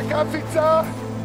kafica!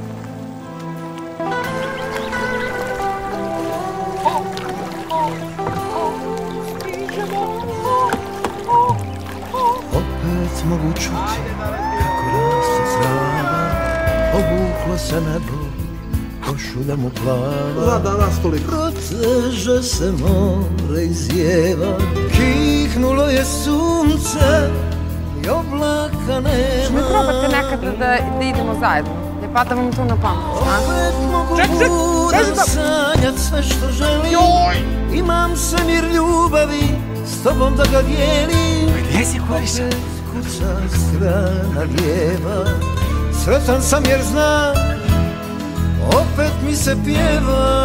Opet mogu čuti kako raste trava, obuklo se nebo, košulja plava. Za danas toliko. Proteže se more i zjeva, kihnulo je sunce i oblaka nema. Ćemo probati nekada da idemo zajedno, ne pada vam to na pamet, a? Opet mogu budem sanjat sve što želim. Imam svemir ljubavi, s tobom da ga dijelim. Gdje si, Korisa? Opet kuca strana lijeva, sretan sam jer znam, opet mi se pjeva.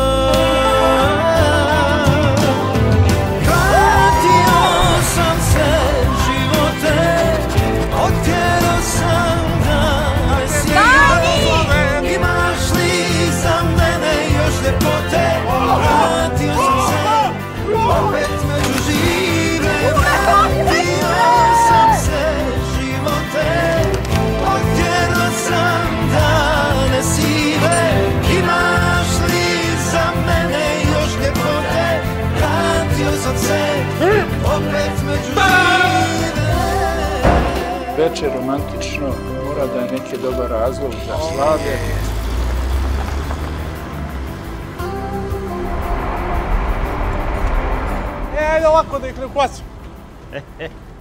Vratio sam se živote, otjerao sam da me sjeve. Imaš li za mene još ljepote? Vratio sam se, opet među žive. Vratio sam se živote, otjerao sam dane sive. Imaš li za mene još ljepote? Vratio sam se, opet među žive. Večer romantično, mora da je neki dobar razlog za slavlje. Ajde ovako da ih ne uplaćam.